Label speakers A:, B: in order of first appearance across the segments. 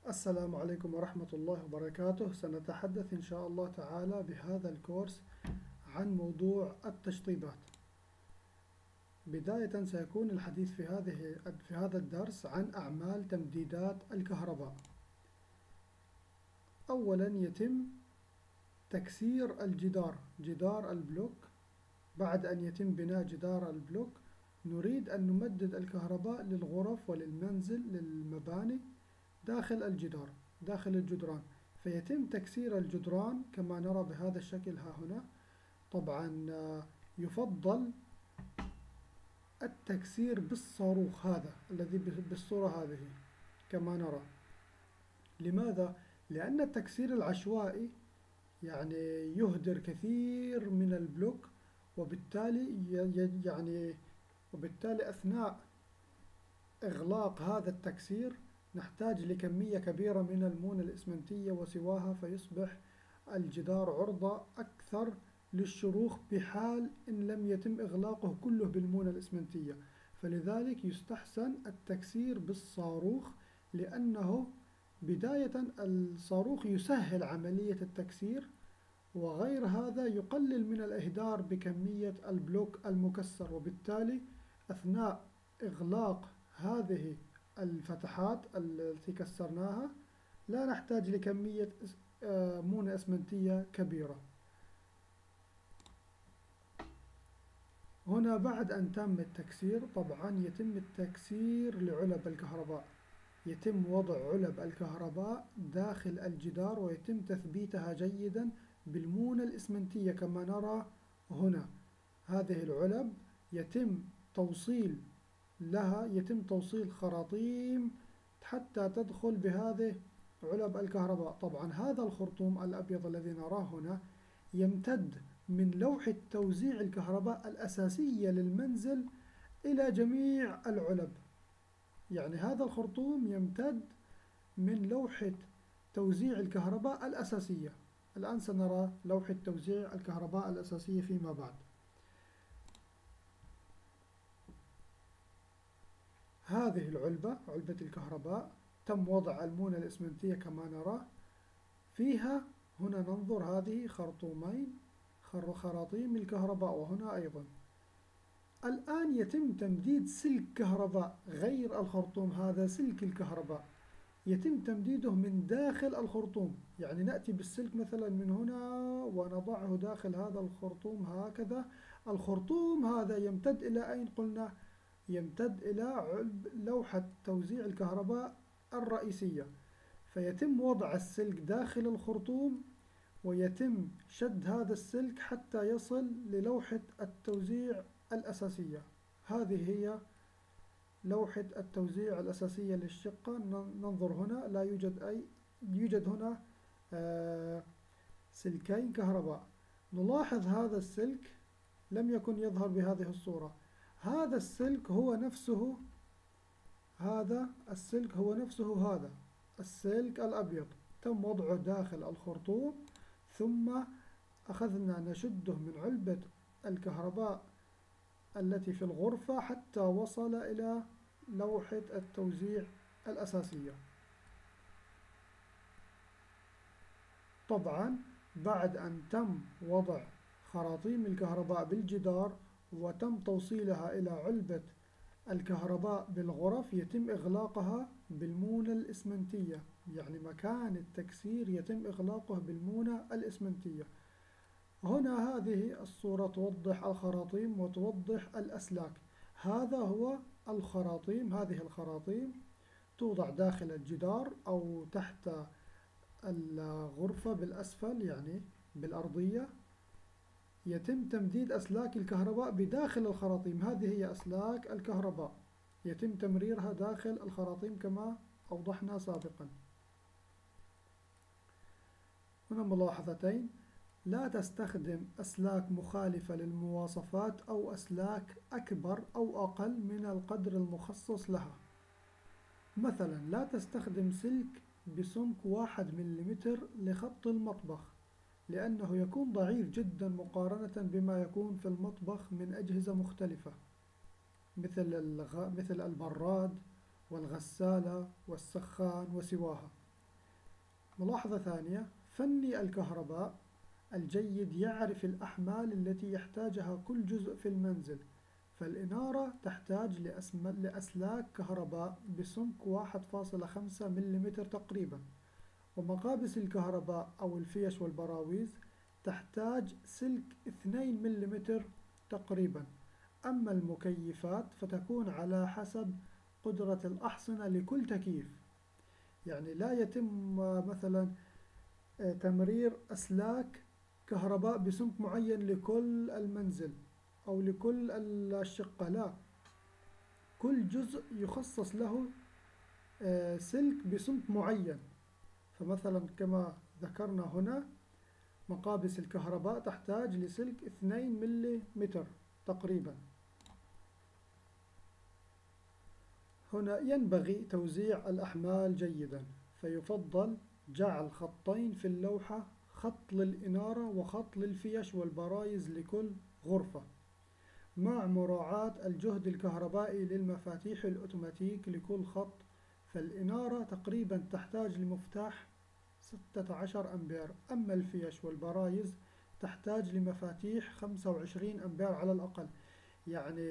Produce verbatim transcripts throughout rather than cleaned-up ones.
A: السلام عليكم ورحمة الله وبركاته. سنتحدث إن شاء الله تعالى بهذا الكورس عن موضوع التشطيبات. بداية سيكون الحديث في هذه في هذا الدرس عن أعمال تمديدات الكهرباء. أولا يتم تكسير الجدار، جدار البلوك. بعد أن يتم بناء جدار البلوك نريد أن نمدد الكهرباء للغرف وللمنزل للمباني داخل الجدار داخل الجدران، فيتم تكسير الجدران كما نرى بهذا الشكل ها هنا. طبعا يفضل التكسير بالصاروخ هذا الذي بالصورة هذه كما نرى. لماذا؟ لأن التكسير العشوائي يعني يهدر كثير من البلوك، وبالتالي يعني وبالتالي أثناء إغلاق هذا التكسير نحتاج لكمية كبيرة من المونة الإسمنتية وسواها، فيصبح الجدار عرضة أكثر للشروخ بحال إن لم يتم إغلاقه كله بالمونة الإسمنتية. فلذلك يستحسن التكسير بالصاروخ، لأنه بداية الصاروخ يسهل عملية التكسير، وغير هذا يقلل من الإهدار بكمية البلوك المكسر، وبالتالي أثناء إغلاق هذه الفتحات التي كسرناها لا نحتاج لكمية مونة إسمنتية كبيرة. هنا بعد أن تم التكسير طبعا يتم التكسير لعلب الكهرباء، يتم وضع علب الكهرباء داخل الجدار ويتم تثبيتها جيدا بالمونة الإسمنتية كما نرى هنا. هذه العلب يتم توصيل لها يتم توصيل خراطيم حتى تدخل بهذه علب الكهرباء. طبعا هذا الخرطوم الأبيض الذي نراه هنا يمتد من لوحة توزيع الكهرباء الأساسية للمنزل إلى جميع العلب، يعني هذا الخرطوم يمتد من لوحة توزيع الكهرباء الأساسية. الآن سنرى لوحة توزيع الكهرباء الأساسية فيما بعد. هذه العلبة علبة الكهرباء تم وضع المونة الإسمنتية كما نرى فيها. هنا ننظر هذه خرطومين خراطيم الكهرباء، وهنا أيضا. الآن يتم تمديد سلك كهرباء غير الخرطوم، هذا سلك الكهرباء يتم تمديده من داخل الخرطوم، يعني نأتي بالسلك مثلا من هنا ونضعه داخل هذا الخرطوم هكذا. الخرطوم هذا يمتد إلى أين قلنا؟ يمتد إلى لوحة توزيع الكهرباء الرئيسية، فيتم وضع السلك داخل الخرطوم ويتم شد هذا السلك حتى يصل للوحة التوزيع الأساسية. هذه هي لوحة التوزيع الأساسية للشقة. ننظر هنا لا يوجد أي يوجد هنا آه سلكين كهرباء. نلاحظ هذا السلك لم يكن يظهر بهذه الصورة. هذا السلك هو نفسه هذا السلك هو نفسه هذا السلك الأبيض، تم وضعه داخل الخرطوم ثم أخذنا نشده من علبة الكهرباء التي في الغرفة حتى وصل إلى لوحة التوزيع الأساسية. طبعا بعد أن تم وضع خراطيم الكهرباء بالجدار وتم توصيلها إلى علبة الكهرباء بالغرف يتم إغلاقها بالمونة الإسمنتية، يعني مكان التكسير يتم إغلاقه بالمونة الإسمنتية. هنا هذه الصورة توضح الخراطيم وتوضح الأسلاك. هذا هو الخراطيم، هذه الخراطيم توضع داخل الجدار أو تحت الغرفة بالأسفل، يعني بالأرضية. يتم تمديد أسلاك الكهرباء بداخل الخراطيم، هذه هي أسلاك الكهرباء يتم تمريرها داخل الخراطيم كما أوضحنا سابقا. هنا ملاحظتين: لا تستخدم أسلاك مخالفة للمواصفات أو أسلاك أكبر أو أقل من القدر المخصص لها. مثلا لا تستخدم سلك بسمك واحد مليمتر لخط المطبخ، لأنه يكون ضعيف جدا مقارنة بما يكون في المطبخ من أجهزة مختلفة مثل مثل البراد والغسالة والسخان وسواها. ملاحظة ثانية: فني الكهرباء الجيد يعرف الأحمال التي يحتاجها كل جزء في المنزل، فالإنارة تحتاج لأسلاك كهرباء بسمك واحد فاصلة خمسة ملم تقريبا، ومقابس الكهرباء أو الفيش والبراويز تحتاج سلك اثنين ملم تقريبا. أما المكيفات فتكون على حسب قدرة الأحصنة لكل تكييف، يعني لا يتم مثلا تمرير أسلاك كهرباء بسمك معين لكل المنزل أو لكل الشقة، لا، كل جزء يخصص له سلك بسمك معين. فمثلا كما ذكرنا هنا مقابس الكهرباء تحتاج لسلك اثنين ملم تقريبا. هنا ينبغي توزيع الأحمال جيدا، فيفضل جعل خطين في اللوحة، خط للإنارة وخط للفيش والبرايز لكل غرفة، مع مراعاة الجهد الكهربائي للمفاتيح الأوتوماتيك لكل خط. فالإنارة تقريبا تحتاج لمفتاح ستة عشر أمبير، أما الفيش والبرايز تحتاج لمفاتيح خمسة وعشرين أمبير على الأقل. يعني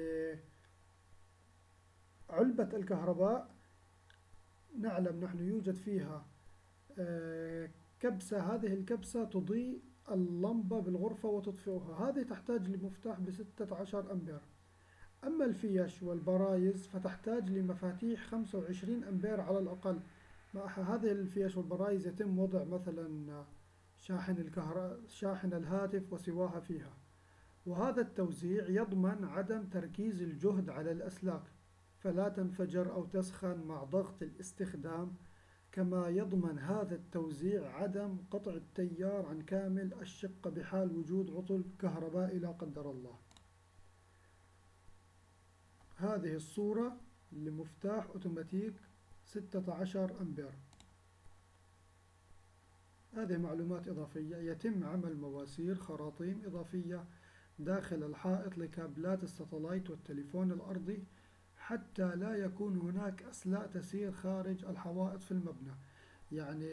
A: علبة الكهرباء نعلم نحن يوجد فيها كبسة، هذه الكبسة تضيء اللمبة بالغرفة وتطفئها، هذه تحتاج لمفتاح بستة عشر أمبير. أما الفيش والبرايز فتحتاج لمفاتيح خمسة وعشرين أمبير على الأقل. مع هذه الفيش والبرايز يتم وضع مثلا شاحن الكهرباء، شاحن الهاتف وسواها فيها. وهذا التوزيع يضمن عدم تركيز الجهد على الأسلاك فلا تنفجر أو تسخن مع ضغط الاستخدام، كما يضمن هذا التوزيع عدم قطع التيار عن كامل الشقة بحال وجود عطل كهربائي لا قدر الله. هذه الصورة لمفتاح أوتوماتيك ستة عشر أمبير. هذه معلومات إضافية: يتم عمل مواسير خراطيم إضافية داخل الحائط لكابلات الساتلايت والتليفون الأرضي حتى لا يكون هناك أسلاك تسير خارج الحوائط في المبنى. يعني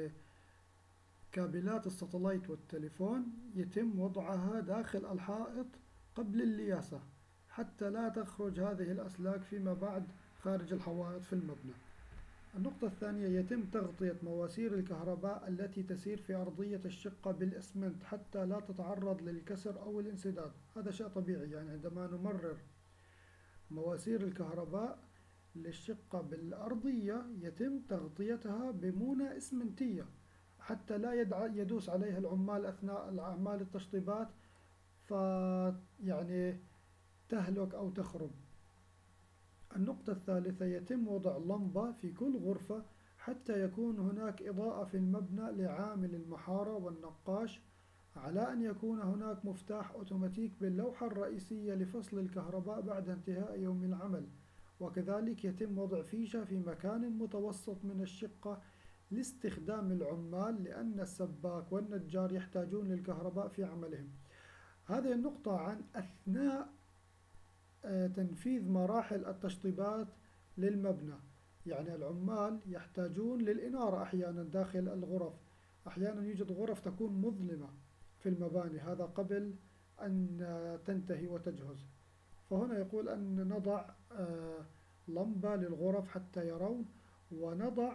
A: كابلات الساتلايت والتليفون يتم وضعها داخل الحائط قبل اللياسة حتى لا تخرج هذه الأسلاك فيما بعد خارج الحوائط في المبنى. النقطة الثانية: يتم تغطية مواسير الكهرباء التي تسير في أرضية الشقة بالإسمنت حتى لا تتعرض للكسر أو الانسداد. هذا شيء طبيعي، يعني عندما نمرر مواسير الكهرباء للشقة بالأرضية يتم تغطيتها بمونة إسمنتية حتى لا يدوس عليها العمال أثناء أعمال التشطيبات فيعني تهلك أو تخرب. النقطة الثالثة: يتم وضع لمبة في كل غرفة حتى يكون هناك إضاءة في المبنى لعامل المحارة والنقاش، على أن يكون هناك مفتاح أوتوماتيك باللوحة الرئيسية لفصل الكهرباء بعد انتهاء يوم العمل. وكذلك يتم وضع فيشة في مكان متوسط من الشقة لاستخدام العمال، لأن السباك والنجار يحتاجون للكهرباء في عملهم. هذه النقطة عن أثناء تنفيذ مراحل التشطيبات للمبنى. يعني العمال يحتاجون للإنارة أحيانا داخل الغرف، أحيانا يوجد غرف تكون مظلمة في المباني، هذا قبل أن تنتهي وتجهز. فهنا يقول أن نضع لمبة للغرف حتى يرون، ونضع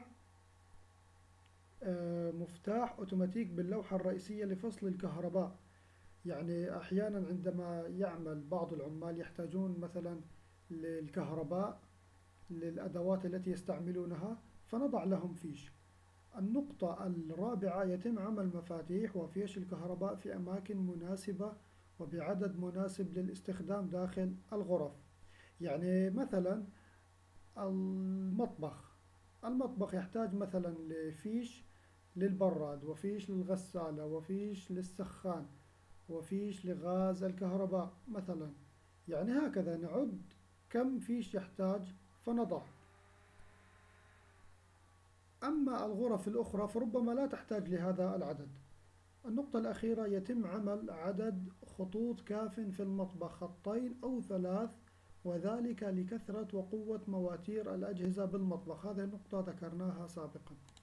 A: مفتاح أوتوماتيك باللوحة الرئيسية لفصل الكهرباء. يعني أحيانا عندما يعمل بعض العمال يحتاجون مثلا للكهرباء للأدوات التي يستعملونها فنضع لهم فيش. النقطة الرابعة: يتم عمل مفاتيح وفيش الكهرباء في أماكن مناسبة وبعدد مناسب للاستخدام داخل الغرف. يعني مثلا المطبخ المطبخ يحتاج مثلا لفيش للبراد، وفيش للغسالة، وفيش للسخان، وفيش لغاز الكهرباء مثلا. يعني هكذا نعد كم فيش يحتاج فنضع. أما الغرف الأخرى فربما لا تحتاج لهذا العدد. النقطة الأخيرة: يتم عمل عدد خطوط كاف في المطبخ، خطين أو ثلاث، وذلك لكثرة وقوة مواتير الأجهزة بالمطبخ. هذه النقطة ذكرناها سابقا.